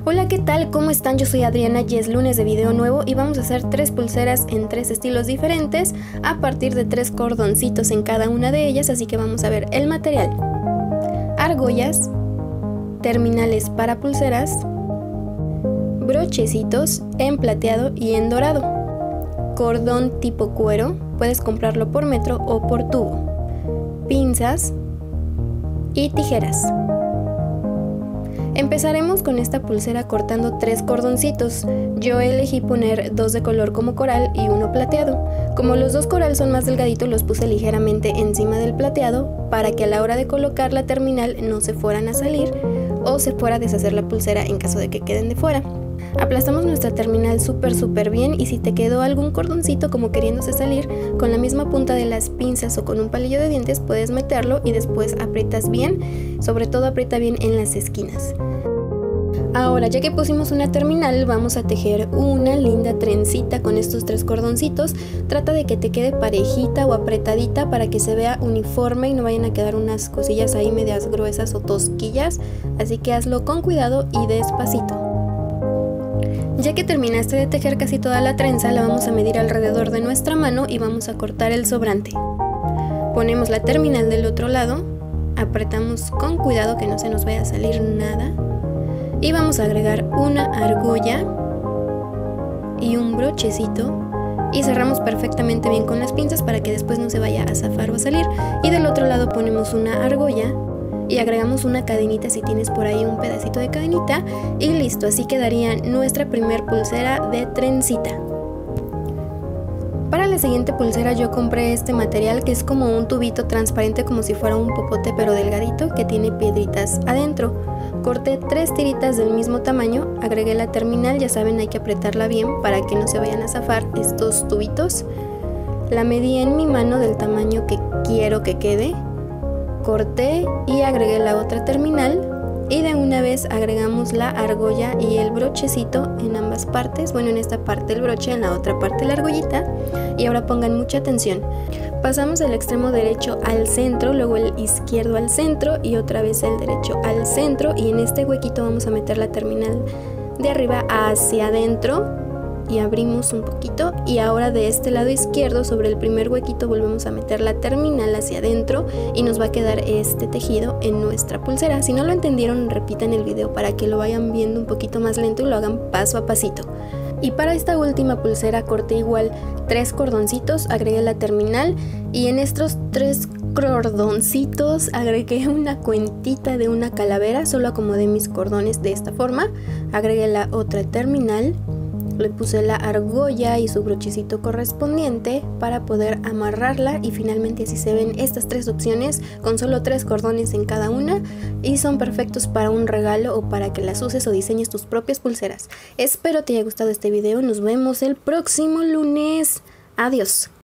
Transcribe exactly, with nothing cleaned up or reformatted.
Hola, ¿qué tal? ¿Cómo están? Yo soy Adriana y es lunes de video nuevo y vamos a hacer tres pulseras en tres estilos diferentes a partir de tres cordoncitos en cada una de ellas, así que vamos a ver el material: argollas, terminales para pulseras, brochecitos en plateado y en dorado, cordón tipo cuero, puedes comprarlo por metro o por tubo, pinzas y tijeras. Empezaremos con esta pulsera cortando tres cordoncitos. Yo elegí poner dos de color como coral y uno plateado. Como los dos coral son más delgaditos, los puse ligeramente encima del plateado para que a la hora de colocar la terminal no se fueran a salir o se fuera a deshacer la pulsera en caso de que queden de fuera. Aplastamos nuestra terminal súper súper bien, y si te quedó algún cordoncito como queriéndose salir, con la misma punta de las pinzas o con un palillo de dientes puedes meterlo y después aprietas bien, sobre todo aprieta bien en las esquinas. Ahora, ya que pusimos una terminal, vamos a tejer una linda trencita con estos tres cordoncitos. Trata de que te quede parejita o apretadita para que se vea uniforme y no vayan a quedar unas cosillas ahí medias gruesas o tosquillas, así que hazlo con cuidado y despacito. Ya que terminaste de tejer casi toda la trenza, la vamos a medir alrededor de nuestra mano y vamos a cortar el sobrante. Ponemos la terminal del otro lado, apretamos con cuidado que no se nos vaya a salir nada y vamos a agregar una argolla y un brochecito y cerramos perfectamente bien con las pinzas para que después no se vaya a zafar o a salir. Y del otro lado ponemos una argolla y agregamos una cadenita si tienes por ahí un pedacito de cadenita y listo, así quedaría nuestra primer pulsera de trencita. Para la siguiente pulsera yo compré este material que es como un tubito transparente, como si fuera un popote pero delgadito, que tiene piedritas adentro. Corté tres tiritas del mismo tamaño, agregué la terminal, ya saben, hay que apretarla bien para que no se vayan a zafar estos tubitos. La medí en mi mano del tamaño que quiero que quede. Corté y agregué la otra terminal y de una vez agregamos la argolla y el brochecito en ambas partes. Bueno, en esta parte el broche, en la otra parte la argollita. Y ahora pongan mucha atención. Pasamos el extremo derecho al centro, luego el izquierdo al centro y otra vez el derecho al centro, y en este huequito vamos a meter la terminal de arriba hacia adentro y abrimos un poquito, y ahora de este lado izquierdo sobre el primer huequito volvemos a meter la terminal hacia adentro y nos va a quedar este tejido en nuestra pulsera. Si no lo entendieron, repitan el video para que lo vayan viendo un poquito más lento y lo hagan paso a pasito. Y para esta última pulsera corté igual tres cordoncitos, agregué la terminal y en estos tres cordoncitos agregué una cuentita de una calavera. Solo acomodé mis cordones de esta forma, agregué la otra terminal, le puse la argolla y su brochecito correspondiente para poder amarrarla, y finalmente así se ven estas tres opciones con solo tres cordones en cada una, y son perfectos para un regalo o para que las uses o diseñes tus propias pulseras. Espero te haya gustado este video, nos vemos el próximo lunes. Adiós.